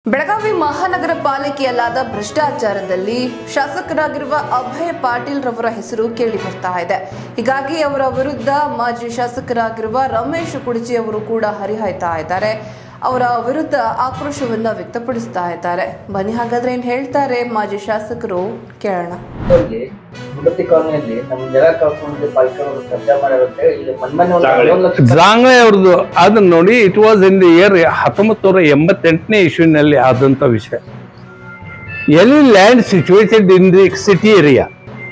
ಬೆಳಗಾವಿ ಮಹಾನಗರ ಪಾಲಿಕೆಯಲ್ಲಾದ ಭ್ರಷ್ಟಾಚಾರದಲ್ಲಿ ಶಾಸಕರಾಗಿರುವ ಅಭಯ್ ಪಾಟೀಲ್ ರವರ ಹೆಸರು ಕೇಳಿ ಬರ್ತಾ ಇದೆ. ಹೀಗಾಗಿ ಅವರ ವಿರುದ್ಧ ಮಾಜಿ ಶಾಸಕರಾಗಿರುವ ರಮೇಶ್ ಕುಡಚಿ ಅವರು ಕೂಡ ಹರಿಹಾಯ್ತಾ ಇದ್ದಾರೆ. ಅವರ ವಿರುದ್ಧ ಆಕ್ರೋಶವನ್ನ ವ್ಯಕ್ತಪಡಿಸ್ತಾ ಇದ್ದಾರೆ. ಬನ್ನಿ ಹಾಗಾದ್ರೆ ಏನ್ ಹೇಳ್ತಾರೆ ಮಾಜಿ ಶಾಸಕರು ಕೇಳೋಣ. ಜಾಂಗ್ಳೆ ಅವ್ರದ್ದು ಅದನ್ನ ನೋಡಿ, it was in the year 1988ನೇ ಇಶ್ಯೂನಲ್ಲಿ ಆದಂತ ವಿಷಯ. Any land situated in the city area,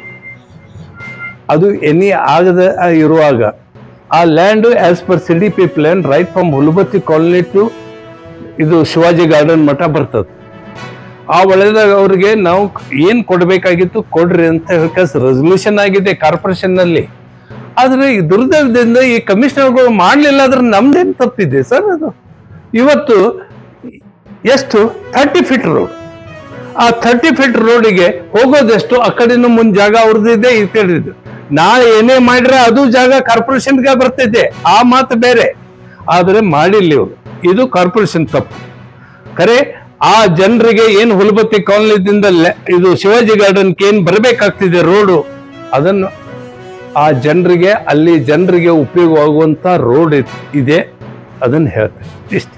ಅದು ಎನಿ ಆಗದ ಇರುವಾಗ ಆ land as per CDP plan right from Hulbatti colony to ಇದು ಶಿವಾಜಿ ಗಾರ್ಡನ್ ಮಠ ಬರ್ತದೆ. ಆ ಒಳ್ಳೆದಾಗ ಅವ್ರಿಗೆ ನಾವು ಏನ್ ಕೊಡ್ಬೇಕಾಗಿತ್ತು ಕೊಡ್ರಿ ಅಂತ ಹೇಳಿ ರೆಸಲ್ಯೂಷನ್ ಆಗಿದೆ ಕಾರ್ಪೊರೇಷನ್ ನಲ್ಲಿ. ಆದ್ರೆ ಈ ದುರ್ದೈವದಿಂದ ಈ ಕಮಿಷನರ್ಗಳು ಮಾಡ್ಲಿಲ್ಲ ಅಂದ್ರೆ ನಮ್ದೇನ್ ತಪ್ಪಿದೆ ಸರ್? ಅದು ಇವತ್ತು ಎಷ್ಟು 30 ಫೀಟ್ ರೋಡ್, ಆ 30 ಫೀಟ್ ರೋಡಿಗೆ ಹೋಗೋದೆಷ್ಟು, ಆ ಕಡೆನೂ ಮುಂದ್ ಜಾಗ ಅವ್ರದ್ದಿದೆ, ಈ ಕಡೆ ನಾಳೆ ಏನೇ ಮಾಡಿದ್ರೆ ಅದು ಜಾಗ ಕಾರ್ಪೊರೇಷನ್ಗೆ ಬರ್ತೈತೆ, ಆ ಮಾತು ಬೇರೆ. ಆದ್ರೆ ಮಾಡಿಲ್ಲ ಇವ್ರು, ಇದು ಕಾರ್ಪೊರೇಷನ್ ತಪ್ಪು. ಖರೆ ಆ ಜನರಿಗೆ ಏನ್ ಹುಲಬತ್ತಿ ಕಾಲನಿದಿಂದ ಇದು ಶಿವಾಜಿ ಗಾರ್ಡನ್ಗೆ ಏನ್ ಬರಬೇಕಾಗ್ತಿದೆ ರೋಡು, ಅದನ್ನು ಆ ಜನರಿಗೆ ಅಲ್ಲಿ ಜನರಿಗೆ ಉಪಯೋಗವಾಗುವಂತ ರೋಡ್ ಇದೆ, ಅದನ್ನ ಹೇಳ್ತಾರೆ ಇಷ್ಟೇ.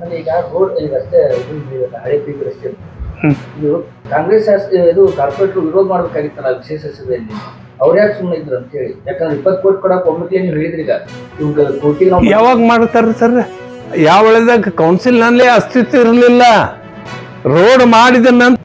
ಕಾಂಗ್ರೆಸ್ ಇದು ಕಾರ್ಪೊರೇಟ್ ವಿರೋಧ ಮಾಡ್ಬೇಕಾಗಿತ್ತಲ್ಲ ವಿಶೇಷ ಸಭೆಯಲ್ಲಿ, ಅವ್ರ ಯಾಕೆ ಸುಮ್ಮನೆ ಇದ್ರು ಅಂತ ಹೇಳಿ. ಯಾಕಂದ್ರೆ 20 ಕೋಟಿ ಕೊಡಕ್ ಒಮ್ಮೆ ನೀವು ಹೇಳಿದ್ರಿ. ಈಗ ಕೋಟಿ ಯಾವಾಗ ಮಾಡ್ತಾರ ಸರ್? ಯಾವ ಕೌನ್ಸಿಲ್ ನಲ್ಲಿ ಅಸ್ತಿತ್ವ ಇರಲಿಲ್ಲ. ರೋಡ್ ಮಾಡಿದ ನಂತರ